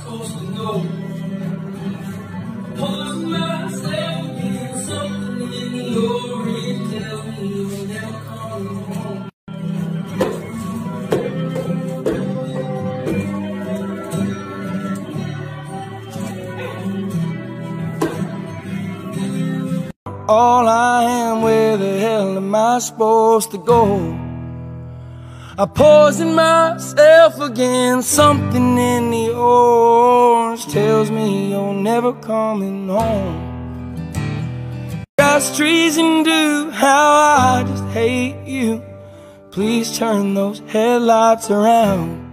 supposed to know? Pause myself again, something in your ear tells me you're never coming home. All I am, where the hell am I supposed to go? I poison myself again, something in the orange tells me you're never coming home. Got treason do, how I just hate you. Please turn those headlights around.